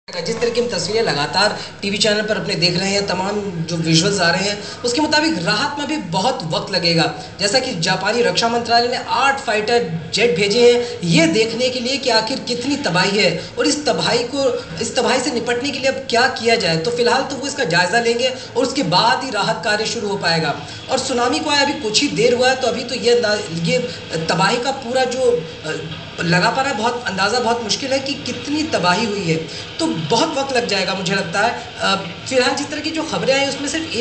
जिस तरह की हम तस्वीरें लगातार टीवी चैनल पर अपने देख रहे हैं, तमाम जो विजुअल्स आ रहे हैं उसके मुताबिक राहत में भी बहुत वक्त लगेगा। जैसा कि जापानी रक्षा मंत्रालय ने 8 फाइटर जेट भेजे हैं ये देखने के लिए कि आखिर कितनी तबाही है और इस तबाही से निपटने के लिए अब क्या किया जाए। तो फिलहाल तो वो इसका जायजा लेंगे और उसके बाद ही राहत कार्य शुरू हो पाएगा। और सुनामी को आया अभी कुछ ही देर हुआ है, तो अभी तो ये तबाही का पूरा जो लगा पा रहा है, बहुत अंदाज़ा बहुत मुश्किल है कि कितनी तबाही हुई है। तो बहुत वक्त लग जाएगा मुझे लगता है। फिलहाल जिस तरह की जो खबरें आई उसमें सिर्फ